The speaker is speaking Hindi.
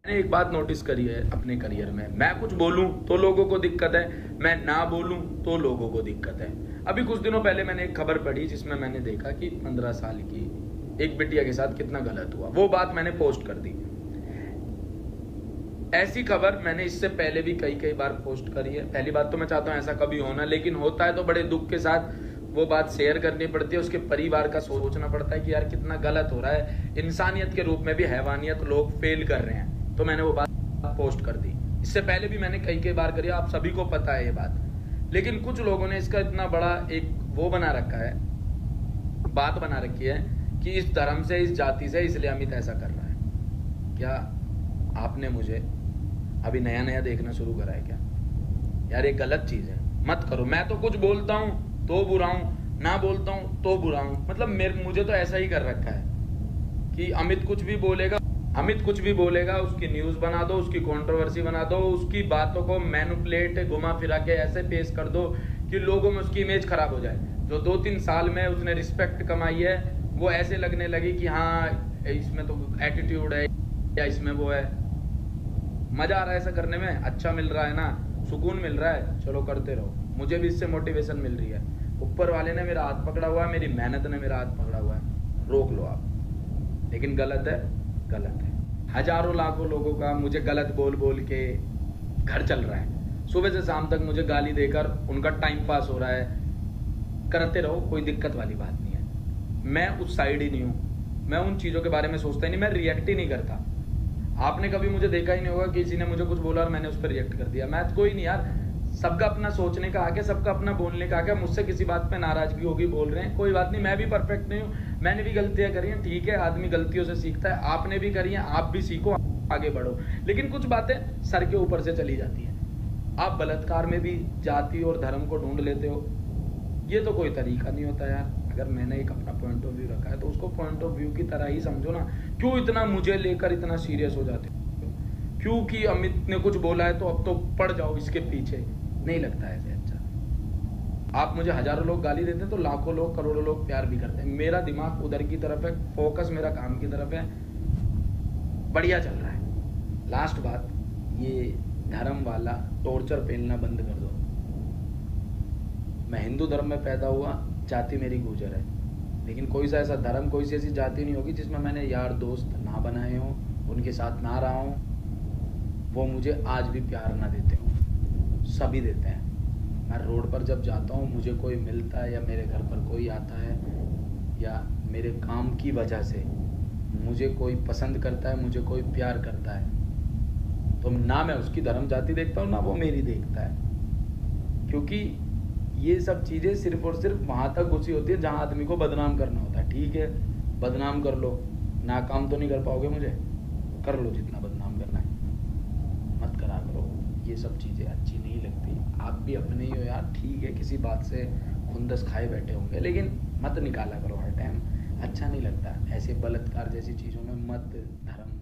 मैंने एक बात नोटिस करी है अपने करियर में, मैं कुछ बोलूं तो लोगों को दिक्कत है, मैं ना बोलूं तो लोगों को दिक्कत है। अभी कुछ दिनों पहले मैंने एक खबर पढ़ी जिसमें मैंने देखा कि 15 साल की एक बिटिया के साथ कितना गलत हुआ। वो बात मैंने पोस्ट कर दी। ऐसी खबर मैंने इससे पहले भी कई बार पोस्ट करी है। पहली बात तो मैं चाहता हूं ऐसा कभी होना, लेकिन होता है तो बड़े दुख के साथ वो बात शेयर करनी पड़ती है। उसके परिवार का सोचना पड़ता है कि यार कितना गलत हो रहा है, इंसानियत के रूप में भी हैवानियत लोग फेल कर रहे हैं। तो मैंने वो बात पोस्ट कर दी। इससे पहले भी मैंने कई बार करी, आप सभी को पता है ये बात। लेकिन कुछ लोगों ने इसका इतना बड़ा एक वो बना रखा है, बात बना रखी है कि इस धर्म से, इस जाति से, इसलिए अमित ऐसा कर रहा है। क्या आपने मुझे अभी नया नया देखना शुरू करा है क्या? यार ये गलत चीज है, मत करो। मैं तो कुछ बोलता हूं तो बुरा हूं, ना बोलता हूं तो बुरा हूं। मतलब मुझे तो ऐसा ही कर रखा है कि अमित कुछ भी बोलेगा, उसकी न्यूज बना दो, उसकी कंट्रोवर्सी बना दो, उसकी बातों को मैनिपुलेट घुमा फिरा के ऐसे पेश कर दो कि लोगों में उसकी इमेज खराब हो जाए। जो 2-3 साल में उसने रिस्पेक्ट कमाई है वो ऐसे लगने लगी कि हाँ इसमें तो एटीट्यूड है या इसमें वो है। मजा आ रहा है ऐसा करने में, अच्छा मिल रहा है ना, सुकून मिल रहा है, चलो करते रहो। मुझे भी इससे मोटिवेशन मिल रही है। ऊपर वाले ने मेरा हाथ पकड़ा हुआ है, मेरी मेहनत ने मेरा हाथ पकड़ा हुआ है, रोक लो आप। लेकिन गलत है, गलत है। हजारों लाखों लोगों का मुझे गलत बोल बोल के घर चल रहा है। सुबह से शाम तक मुझे गाली देकर उनका टाइम पास हो रहा है। करते रहो, कोई दिक्कत वाली बात नहीं है। मैं उस साइड ही नहीं हूं, मैं उन चीजों के बारे में सोचता ही नहीं, मैं रिएक्ट ही नहीं करता। आपने कभी मुझे देखा ही नहीं होगा किसी ने मुझे कुछ बोला और मैंने उस पर रिएक्ट कर दिया। मैं कोई नहीं यार, सबका अपना सोचने का आके, सबका अपना बोलने का आके। मुझसे किसी बात पे नाराजगी होगी, बोल रहे हैं, कोई बात नहीं। मैं भी परफेक्ट नहीं हूँ, मैंने भी गलतियां करी हैं, ठीक है। आदमी गलतियों से सीखता है, आपने भी करी हैं, आप भी सीखो, आगे बढ़ो। लेकिन कुछ बातें सर के ऊपर से चली जाती हैं। आप बलात्कार में भी जाति और धर्म को ढूंढ लेते हो, ये तो कोई तरीका नहीं होता यार। अगर मैंने एक अपना पॉइंट ऑफ व्यू रखा है तो उसको पॉइंट ऑफ व्यू की तरह ही समझो ना। क्यों इतना मुझे लेकर इतना सीरियस हो जाते हो? क्योंकि अमित ने कुछ बोला है तो अब तो पड़ जाओ इसके पीछे? नहीं लगता ऐसे अच्छा। आप मुझे हजारों लोग गाली देते हैं तो लाखों लोग, करोड़ों लोग प्यार भी करते हैं। मेरा दिमाग उधर की तरफ है, फोकस मेरा काम की तरफ है, बढ़िया चल रहा है। लास्ट बात, ये धर्म वाला टॉर्चर पेलना बंद कर दो। मैं हिंदू धर्म में पैदा हुआ, जाति मेरी गुर्जर है, लेकिन कोई सा ऐसा धर्म, कोई सी ऐसी जाति नहीं होगी जिसमें मैंने यार दोस्त ना बनाए हों, उनके साथ ना रहा हूँ, वो मुझे आज भी प्यार ना देते हों। सभी देते हैं। मैं रोड पर जब जाता हूँ, मुझे कोई मिलता है या मेरे घर पर कोई आता है या मेरे काम की वजह से मुझे कोई पसंद करता है, मुझे कोई प्यार करता है, तो ना मैं उसकी धर्म जाति देखता हूँ ना वो मेरी देखता है। क्योंकि ये सब चीज़ें सिर्फ और सिर्फ वहाँ तक घुसी होती है जहाँ आदमी को बदनाम करना होता है। ठीक है, बदनाम कर लो, नाकाम तो नहीं कर पाओगे मुझे, कर लो जितना बदनाम करना है, मत करा करो। ये सब चीज़ें अच्छी नहीं लगती। आप भी अपने ही हो यार, ठीक है, किसी बात से खुंदस खाए बैठे होंगे, लेकिन मत निकाला करो हर टाइम, अच्छा नहीं लगता। ऐसे बलात्कार जैसी चीज़ों में मत धर्म